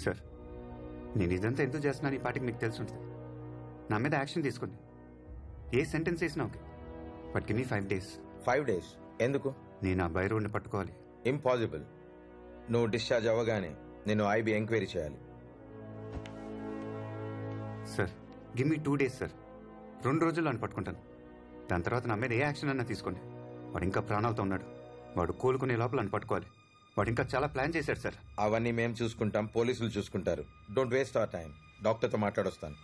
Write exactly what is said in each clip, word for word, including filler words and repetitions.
Sir నేను ఇదంతా ఎందుకు చేస్తున్నాను ఈ పాటికి మీకు తెలిసి ఉంటుంది. నా మీద యాక్షన్ తీసుకోండి. ఏ సెంటెన్స్ వేసినా okay, but give me five days. Five days ఎందుకు? నేను ఆ బైరోడ్ని పట్టుకోవాలి. ఇంపాసిబుల్. నువ్వు డిశ్చార్జ్ అవ్వగానే నేను ఐబీ ఎంక్వైరీ చేయాలి. Sir give me two days sir. రెండు రోజుల్లో అని పట్టుకుంటాను. దాని తర్వాత నా మీద ఏ యాక్షన్ అన్నా తీసుకోండి. వాడు ఇంకా ప్రాణాలతో ఉన్నాడు. వాడు కోలుకునే లోపల అని పట్టుకోవాలి. వాడు ఇంకా చాలా ప్లాన్ చేశాడు సార్. అవన్నీ మేము చూసుకుంటాం, పోలీసులు చూసుకుంటారు. Don't waste our time. డాక్టర్తో మాట్లాడొస్తాను.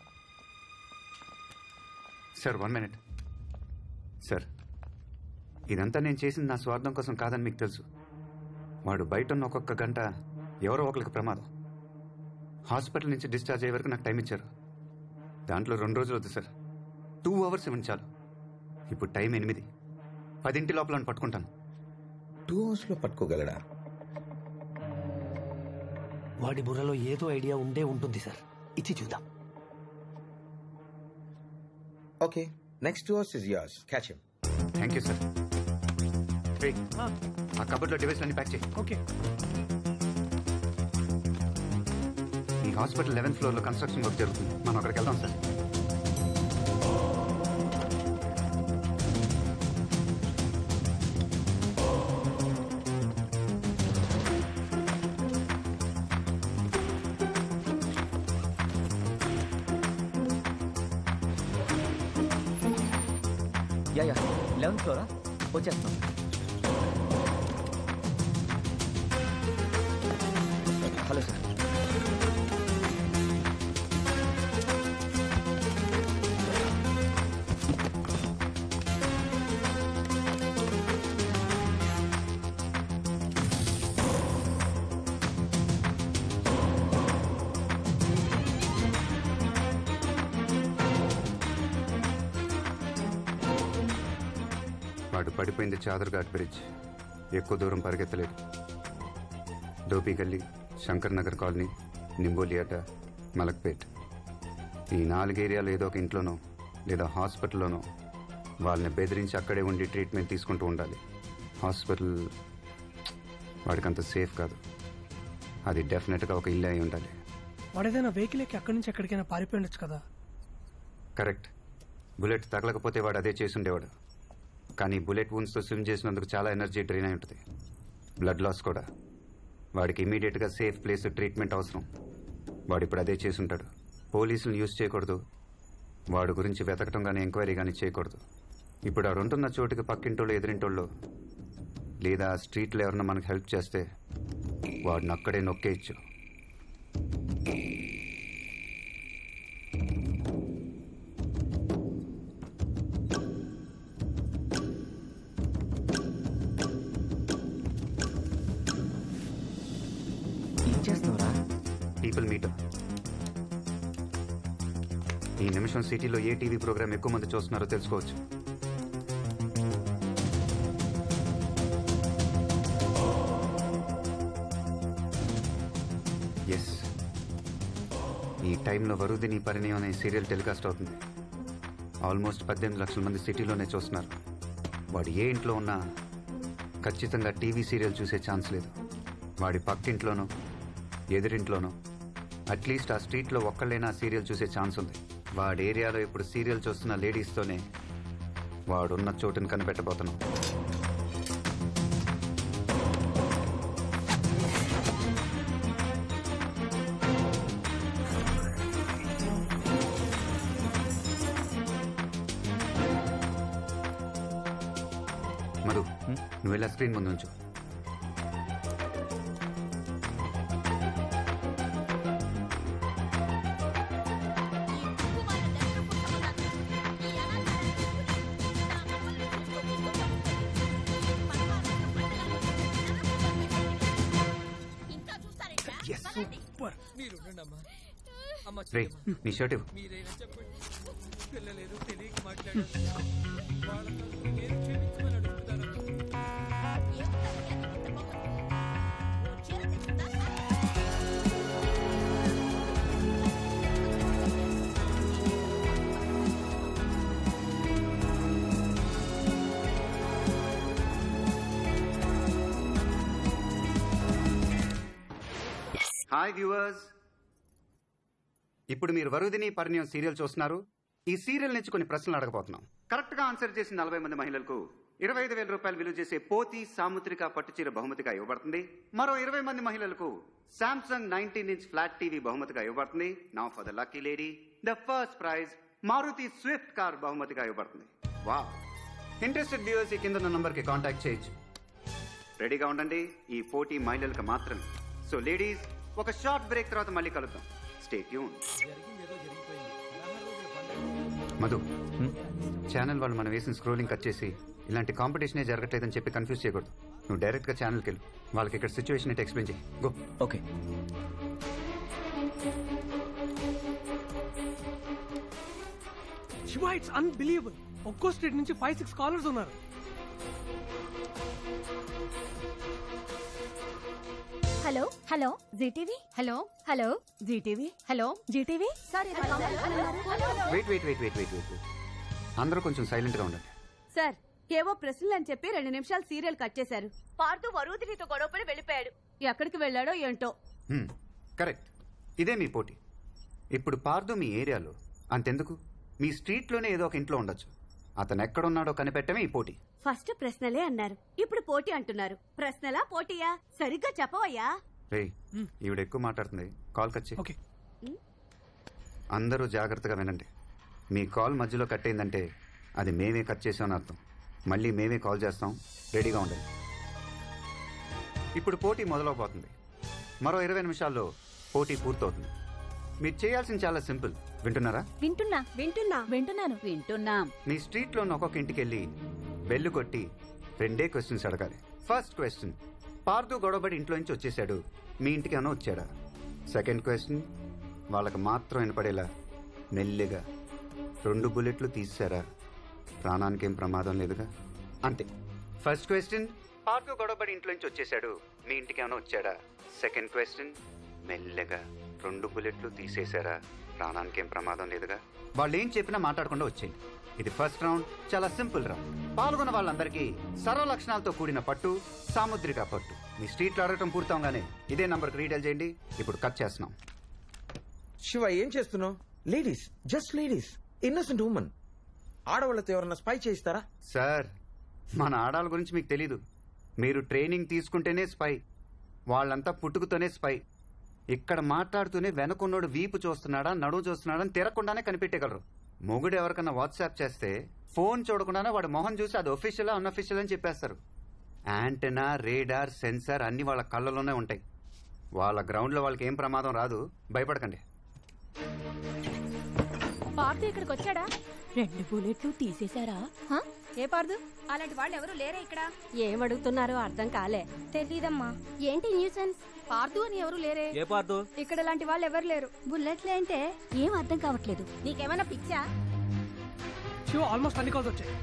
Sir one minute. సార్ ఇదంతా నేను చేసింది నా స్వార్థం కోసం కాదని మీకు తెలుసు. వాడు బయట ఉన్న ఒక్కొక్క గంట ఎవరో ఒకరికి ప్రమాదం. హాస్పిటల్ నుంచి డిశ్చార్జ్ అయ్యే వరకు నాకు టైం ఇచ్చారు. దాంట్లో రెండు రోజులు వద్దు సార్, టూ అవర్స్ ఇవ్వండి చాలు. ఇప్పుడు టైం ఎనిమిది. పదింటి లోపల పట్టుకుంటాను. టూ అవర్స్ లో పట్టుకోగలడా? వాడి బుర్రలో ఏదో ఐడియా ఉండే ఉంటుంది సార్. ఇచ్చి చూద్దాం. Okay, next two hours is yours. Catch him. Thank you sir. ఆ కబర్లో డివైస్ అన్ని ప్యాక్ చేయి. ఓకే. ఈ హాస్పిటల్ లెవెన్త్ ఫ్లోర్ లో కన్స్ట్రక్షన్ వర్క్ జరుగుతుంది. మనం అక్కడికి వెళ్దాం సార్. యా యా లెవెన్త్ ఫ్లోరా, వచ్చేస్తాం. Hello sir. వాడు పడిపోయింది చాదర్ఘాట్ బ్రిడ్జ్. ఎక్కువ దూరం పరిగెత్తలేదు. డోపీ గల్లీ, శంకర్ నగర్ కాలనీ, నింబోలియాట, మలక్పేట్, ఈ నాలుగు ఏరియాలో ఏదో ఒక ఇంట్లోనో లేదా హాస్పిటల్లోనో వాళ్ళని బెదిరించి అక్కడే ఉండి ట్రీట్మెంట్ తీసుకుంటూ ఉండాలి. హాస్పిటల్ వాడికంత సేఫ్ కాదు. అది డెఫినెట్గా ఒక ఇల్లు అయి ఉండాలి. వాడేదైనా వెహికల్ ఎక్కి అక్కడి నుంచి ఎక్కడికైనా పారిపోయి ఉండొచ్చు కదా. కరెక్ట్. బుల్లెట్ తగలకపోతే వాడు అదే చేసి ఉండేవాడు. కానీ బుల్లెట్ వూన్స్తో స్విమ్ చేసినందుకు చాలా ఎనర్జీ డ్రైన్ అయి ఉంటుంది. బ్లడ్ లాస్ కూడా. వాడికి ఇమీడియట్గా సేఫ్ ప్లేస్ ట్రీట్మెంట్ అవసరం. వాడు ఇప్పుడు అదే చేసుంటాడు. పోలీసులను యూజ్ చేయకూడదు. వాడు గురించి వెతకటం కానీ ఎంక్వైరీ కానీ చేయకూడదు. ఇప్పుడు ఆడు ఉంటున్న చోటుకి పక్కింటోళ్ళు, ఎదురింటోళ్ళు లేదా స్ట్రీట్లో ఎవరన్నా మనకు హెల్ప్ చేస్తే వాడిని అక్కడే నొక్కేయచ్చు. People metre. ఈ నిమిషం సిటీలో ఏ టీవీ ప్రోగ్రామ్ ఎక్కువ మంది చూస్తున్నారో తెలుసుకోవచ్చు. ఎస్, ఈ టైంలో వరుదిని పరిణయం అనే సీరియల్ టెలికాస్ట్ అవుతుంది. ఆల్మోస్ట్ పద్దెనిమిది లక్షల మంది సిటీలోనే చూస్తున్నారు. వాడు ఏ ఇంట్లో ఉన్నా ఖచ్చితంగా టీవీ సీరియల్ చూసే ఛాన్స్ లేదు. వాడి పక్కింట్లోనో ఎదురింట్లోనో అట్లీస్ట్ ఆ స్ట్రీట్లో ఒక్కళ్ళైనా సీరియల్ చూసే ఛాన్స్ ఉంది. వాడి ఏరియాలో ఇప్పుడు సీరియల్ చూస్తున్న లేడీస్తోనే వాడున్న చోటుని కనిపెట్టబోతున్నాం. మధు, నువ్వు వెళ్ళా స్క్రీన్ ముందు ఉంచు. రే, నీ షర్ట్ ఇవ్వు. హాయ్ వ్యూవర్స్, ఇప్పుడు మీరు వరుదిని పరిణయం సీరియల్ చూస్తున్నారు. ఈ సీరియల్ నుంచి కొన్ని ప్రశ్నలు అడగబోతున్నాం. కరెక్ట్ గా ఆన్సర్ చేసిన నలభై మంది మహిళలకు ఇరవై ఐదు వేల రూపాయలు విలువ చేసే పోతి సాముద్రిక పట్టుచీర బహుమతిగా ఇవ్వబడుతుంది. మరో ఇరవై మంది మహిళలకు Samsung nineteen inch flat TV బహుమతిగా ఇవ్వబడుతుంది. Now for the lucky lady the first prize Maruti Swift car బహుమతిగా ఇవ్వబడుతుంది. వా ఇంట్రెస్టెడ్ వ్యూవర్స్ ఈ కింద ఉన్న నంబర్ కి కాంటాక్ట్ చేయొచ్చు. రెడీగా ఉండండి, ఈ పోటీ మహిళలకు మాత్రమే. సో లేడీస్, ఒక షార్ట్ బ్రేక్ తర్వాత మళ్ళీ కలుద్దాం. Stay tune. మధు, ఛానల్ వాళ్ళు మనం వేసిన స్క్రోలింగ్ కట్ చేసి ఇలాంటి కాంపిటీషనే జరగట్లేదని చెప్పి కన్ఫ్యూజ్ చేయకూడదు. నువ్వు డైరెక్ట్ గా ఛానల్కి వెళ్ళు, వాళ్ళకి ఇక్కడ సిచ్యువేషన్ అయితే ఎక్స్ప్లెయిన్ చేయి. Go. Okay. Shiva, it's unbelievable. ఒక్కో స్ట్రీట్ నుంచి ఫైవ్ సిక్స్ కాలర్స్ ఉన్నారు. Hello hello GTV hello hello GTV hello GTV sir wait wait wait wait wait wait అందరూ కొంచెం సైలెంట్ గా ఉండండి. సార్, ఏవో ప్రశ్నలు అని చెప్పి రెండు నిమిషాలు సీరియల్ కట్ చేశారు. పార్దు వరుదినితో గొడవపడి వెళ్ళిపోయాడు. ఎక్కడికి వెళ్ళాడో ఏంటో. కరెక్ట్, ఇదే మీ పోటీ. ఇప్పుడు పార్దు మీ ఏరియాలో, అంతెందుకు మీ స్ట్రీట్లోనే ఏదో ఒక ఇంట్లో ఉండొచ్చు. అతను ఎక్కడున్నాడో కనిపెట్టమే ఈ పోటీ. ఫస్ట్ ప్రశ్నలే అన్నారు, ఇప్పుడు పోటీ అంటున్నారు. ప్రశ్నలా పోటీయా? సరిగ్గా చెప్పవయ్యా. రే, ఈవిడ ఎక్కువ మాట్లాడుతుంది. కాల్ కట్ చేయి. ఓకే. అందరూ జాగ్రత్తగా వినండి. మీ కాల్ మధ్యలో కట్ అయిందంటే అది మేమే కట్ చేసామని అర్థం. మళ్ళీ మేమే కాల్ చేస్తాం, రెడీగా ఉండండి. ఇప్పుడు పోటీ మొదలవబోతుంది. మరో ఇరవై నిమిషాల్లో పోటీ పూర్తవుతుంది. మీరు చేయాల్సింది చాలా సింపుల్. వింటున్నారా? వింటున్నా వింటున్నా వింటున్నాను వింటున్నాం. మీ స్ట్రీట్లో ఉన్న ఒక్కొక్క ఇంటికి వెళ్ళి బెల్లు కొట్టి రెండే క్వశ్చన్స్ అడగాలి. ఫస్ట్ క్వశ్చన్, పార్దు గొడవబడి ఇంట్లో నుంచి వచ్చేసాడు, మీ ఇంటికి ఏమైనా వచ్చాడా? సెకండ్ క్వశ్చన్, వాళ్ళకి మాత్రం వినపడేలా మెల్లిగా రెండు బుల్లెట్లు తీసారా? ప్రాణానికి ఏం ప్రమాదం లేదుగా? అంతే. ఫస్ట్ క్వశ్చన్, పార్దు గొడవబడి ఇంట్లో నుంచి వచ్చేసాడు, మీ ఇంటికి ఏమైనా వచ్చాడా? సెకండ్ క్వశ్చన్, మెల్లగా రెండు బుల్లెట్లు తీసేశారా? ప్రాణానికి ఏం ప్రమాదం లేదుగా? వాళ్ళు ఏం చెప్పినా మాట్లాడకుండా వచ్చేయండి. ఇది ఫస్ట్ రౌండ్, చాలా సింపుల్ రౌండ్. పాల్గొన్న వాళ్ళందరికీ సర్వ లక్షణాలతో కూడిన పట్టు, సాముద్రిక పట్టు. మీ స్ట్రీట్లో అడగటం పూర్తవగానే ఇదే నంబర్కి రీడైల్ చేయండి. ఇప్పుడు కట్ చేస్తున్నాం. శివ, ఏం చేస్తున్నావు? Ladies, just ladies, innocent women. ఆడవాళ్ళతో ఎవరన్నా స్పై చేయిస్తారా? సార్, మన ఆడాల గురించి మీకు తెలీదు. మీరు ట్రైనింగ్ తీసుకుంటేనే స్పై. వాళ్ళంతా పుట్టుకతోనే స్పై. ఇక్కడ మాట్లాడుతూనే వెనకున్నోడు వీపు చూస్తున్నాడా నడువు చూస్తున్నాడా అని తిరగకుండానే కనిపెట్టగలరు. మొగుడు ఎవరికన్నా వాట్సాప్ చేస్తే ఫోన్ చూడకుండానే వాడు మొహం చూసి అది ఒఫీషియలా అన్అఫీషియల్ అని చెప్పేస్తారు. యాంటెనా, రేడార్, సెన్సార్ అన్ని వాళ్ళ కళ్ళలోనే ఉంటాయి. వాళ్ళ గ్రౌండ్ లో వాళ్ళకి ఏం ప్రమాదం రాదు, భయపడకండి. పార్దు ఇక్కడికి వచ్చాడా? రెండు బుల్లెట్లు తీసేశారా? ఏ పార్దు? అలాంటి వాళ్ళు ఎవరు లేరా ఇక్కడ? ఏం అడుగుతున్నారో అర్థం కాలే. తెలీదమ్మా. ఏంటి న్యూసెన్స్? పార్దు అని ఎవరు లేరే? ఏ పార్దు? ఇక్కడ లాంటి వాళ్ళు ఎవరు లేరు. బుల్లెట్లే అంటే ఏం అర్థం కావట్లేదు. నీకేమైనా పిచ్చా? శివ, ఆల్మోస్ట్ అన్ని కాల్స్ వచ్చాయి.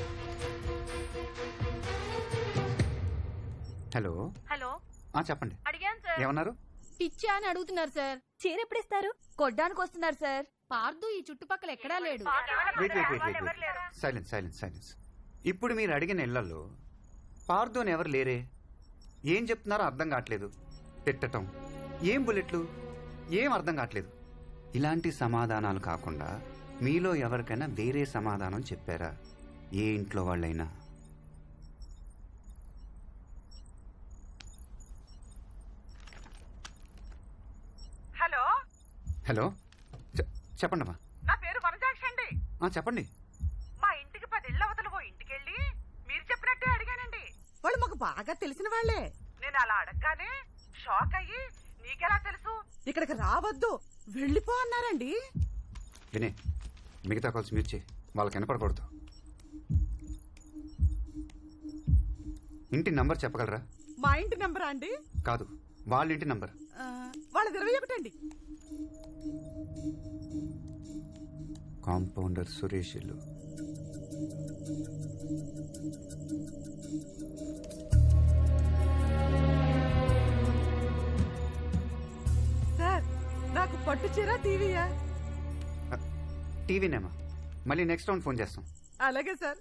హలో హలో, చెప్పండి. అడిగాను సార్. ఏమన్నారు? పిచ్చా అని అడుగుతున్నారు సార్. చీర ఎప్పుడు ఇస్తారు? కొడ్డానికి వస్తున్నారు సార్. పార్దు ఈ చుట్టుపక్కల ఎక్కడా లేడు. Wait wait wait wait silence silence silence. ఇప్పుడు మీరు అడిగిన ఇళ్లలో పార్దు అని ఎవరు లేరే? ఏం చెప్తున్నారో అర్థం కావట్లేదు. తిట్టటం, ఏం బుల్లెట్లు, ఏం అర్థం కావట్లేదు. ఇలాంటి సమాధానాలు కాకుండా మీలో ఎవరికైనా వేరే సమాధానం చెప్పారా? ఏ ఇంట్లో వాళ్ళైనా? హలో హలో, చెప్పండమ్మా. నా పేరు వనజాక్షి అండి. చెప్పండి. మా ఇంటికి పదేళ్ళ అవతల ఓ ఇంటికెళ్ళి మీరు చెప్పినట్టే అడిగానండి. వాళ్ళు మాకు బాగా తెలిసిన వాళ్లే. నేను అలా అడగగానే షాక్ అయ్యి, నీకెలా తెలుసు, ఇక్కడికి రావద్దు, వెళ్ళిపో అన్నారండి. వినే, మిగతా కాల్స్ మ్యూట్ చేయి, వాళ్ళకి వినపడకూడదు. ఇంటి నంబర్ చెప్పగలరా? మా ఇంటి నంబరా అండి? కాదు, వాళ్ళ ఇంటి నంబర్. వాళ్ళది ఇరవై ఒకటి అండి. కాంపౌండర్ సురేష్ ఇల్లు. సార్, నాకు పట్టు చీర టీవీయా? టీవీనేమా? మళ్ళీ నెక్స్ట్ రౌండ్ ఫోన్ చేస్తాం. అలాగే సార్.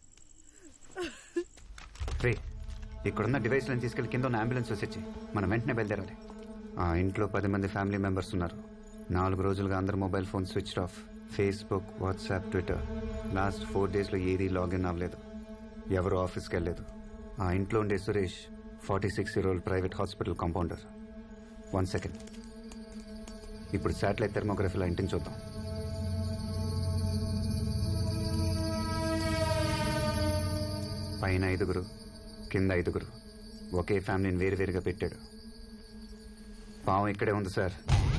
రే, ఇక్కడున్న డివైస్లను తీసుకెళ్లి కింద ఉన్న అంబులెన్స్ వచ్చి మనం వెంటనే బయలుదేరాలి. ఆ ఇంట్లో పది మంది ఫ్యామిలీ మెంబర్స్ ఉన్నారు. నాలుగు రోజులుగా అందరు mobile phone switch off. Facebook, WhatsApp, Twitter. Last four డేస్లో ఏదీ లాగిన్ అవ్వలేదు. ఎవరు ఆఫీస్కి వెళ్ళలేదు. ఆ ఇంట్లో ఉండే Suresh forty six year old private hospital compounder. One second, ఇప్పుడు శాటిలైట్ థెర్మోగ్రఫీలో ఇంటిని చూద్దాం. పైన ఐదుగురు, కింద ఐదుగురు. ఒకే ఫ్యామిలీని వేరువేరుగా పెట్టాడు. పావం ఇక్కడే ఉంది సార్.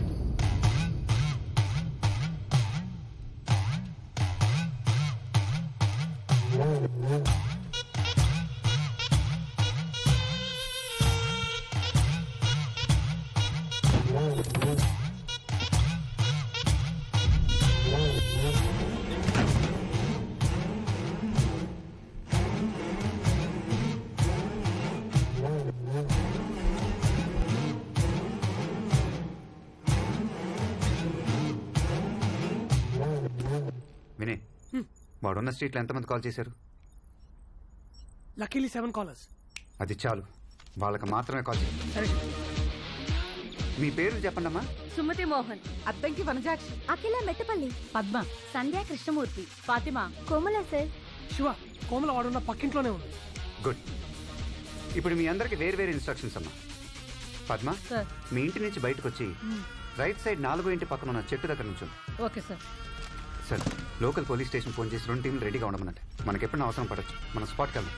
వినే, వాడున్న స్ట్రీట్లో ఎంతమంది కాల్ చేశారు? Luckily seven callers. అది చాలు, వాళ్ళకి మాత్రమే కాల్ చేయండి. సరే. మీ పేరు చెప్పండి అమ్మా. సుమతి మోహన్, అద్దంకి వనజాక్షి, అఖిల మెట్టపల్లి, పద్మ, సంధ్యా కృష్ణమూర్తి, ఫాతిమా, కోమల సార్. శివ, కోమల వాడున్న పక్కింట్లోనే ఉంది. గుడ్. ఇప్పుడు మీ అందరికి వేరు వేరు ఇన్స్ట్రక్షన్స్ అమ్మా. పద్మ, సార్. మీ ఇంటి నుంచి బయటకు వచ్చి రైట్ సైడ్ నాలుగో ఇంటి పక్కన ఉన్న చెట్టు దగ్గర నుంచి. Okay sir. Sir, local police station phone చేసి రెండు టీంలు రెడీగా ఉండమన్నట్టు. మనకి ఎప్పుడైనా అవసరం పడవచ్చు. మనం స్పాట్కి వెళ్దాం.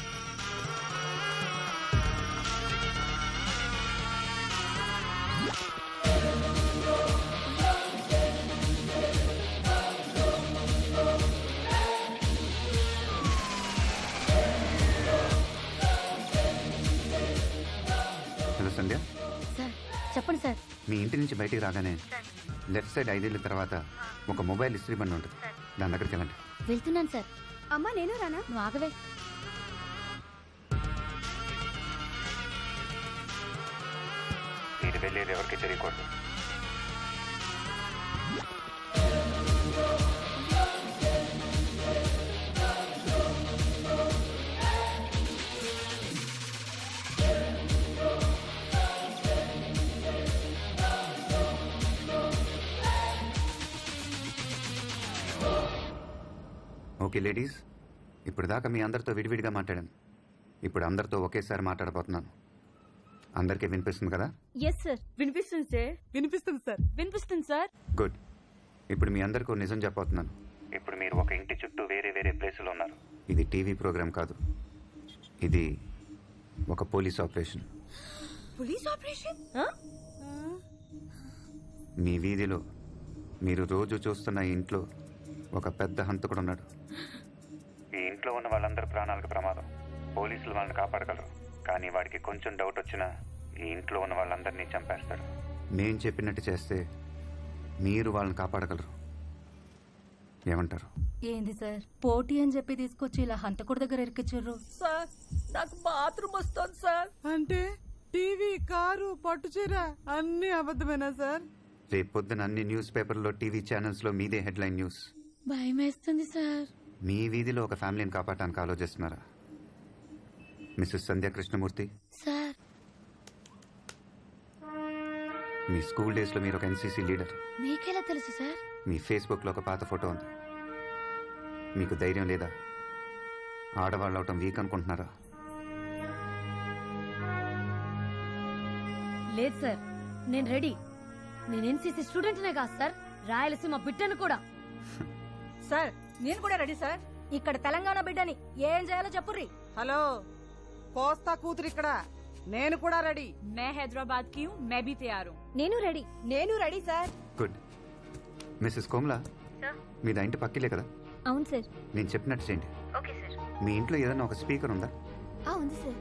హలో సంధ్య. సార్ చెప్పండి సార్. మీ ఇంటి నుంచి బయటికి రాగానే లెఫ్ట్ సైడ్ ఐదేళ్ళ తర్వాత ఒక మొబైల్ ఇస్త్రీ బండి ఉంటుంది. దాని దగ్గరికి వెళ్ళండి. వెళ్తున్నాను సార్. అమ్మా నేను రానా? నువ్వు ఆగవే. మీరు వెళ్ళేది ఎవరికి తెలియకూడదు. ఓకే లేడీస్, ఇప్పుడు దాకా మీ అందరితో విడివిడిగా మాట్లాడాను. ఇప్పుడు అందరితో ఒకేసారి మాట్లాడబోతున్నాను. అందరికీ వినిపిస్తుంది కదా? Yes sir. వినిపిస్తుంది సార్. వినిపిస్తుంది సార్. వినిపిస్తుంది సార్. గుడ్. ఇప్పుడు మీ అందరికీ ఓ నిజం చెప్పబోతున్నాను. ఇప్పుడు మీరు ఒక ఇంటి చుట్టూ వేరే వేరే ప్లేసులో ఉన్నారు. ఇది టీవీ ప్రోగ్రాం కాదు, ఇది ఒక పోలీస్ ఆపరేషన్. Police operation? మీ వీధిలో మీరు రోజు చూస్తున్న ఈ ఇంట్లో ఒక పెద్ద హంతకుడు ఉన్నాడు. ఈ ఇంట్లో ఉన్న వాళ్ళందరి ప్రాణాలకు ప్రమాదం. పోలీసులు వాళ్ళని కాపాడగలరు, కానీ వాడికి కొంచెం డౌట్ వచ్చినా ఈ ఇంట్లో ఉన్న వాళ్ళందరినీ చంపేస్తాడు. నేను చెప్పినట్టు చేస్తే మీరు వాళ్ళని కాపాడగలరు. ఏమంటారు? ఏంది సార్, పోటీ అని చెప్పి తీసుకొచ్చి ఇలా హంతకుడి దగ్గర ఇరికిచ్చారు సార్. నాకు బాత్రూమ్ వస్తుంది సార్. అంటే టీవీ, కారు, పట్టుచీర అన్ని అబద్ధమేనా సార్? రేపు పొద్దున అన్ని న్యూస్ పేపర్లో, టీవీ ఛానల్స్లో మీదే హెడ్లైన్ న్యూస్. భయం వేస్తుంది సార్. మీ వీధిలో ఒక ఫ్యామిలీని కాపాడటానికి ఆలోచిస్తున్నారా మిస్సెస్ సంధ్యా కృష్ణమూర్తి? సార్ మీ స్కూల్ డేస్లో మీరు ఒక ఎన్సీసీ లీడర్. మీకెలా తెలుసు సార్? మీ ఫేస్బుక్లో ఒక పాత ఫోటో ఉంది. మీకు ధైర్యం లేదా? ఆడవాళ్ళు అవటం వీక్ అనుకుంటున్నారా? లేదు సార్, నేను రెడీ. నేను ఎన్సీసీ స్టూడెంట్నే కాదు సార్, రాయలసీమ బిడ్డను కూడా. సార్ నేను కూడా రెడీ సార్. ఇక్కడ తెలంగాణ బిడ్డని ఏం చేయాలో చెప్పుర్రి. హలో, కోస్తా కూతురు ఇక్కడ. నేను కూడా రెడీ. మే హైదరాబాద్ కి మే బి తయారు. నేను రెడీ. నేను ready sir. Good. Mrs Komla, మీది ఇంటి పక్కిలే కదా? అవును సార్. నేను చెప్పినట్టు చేయండి. Okay sir. మీ ఇంట్లో ఏదైనా ఒక స్పీకర్ ఉందా? ఉంది సార్.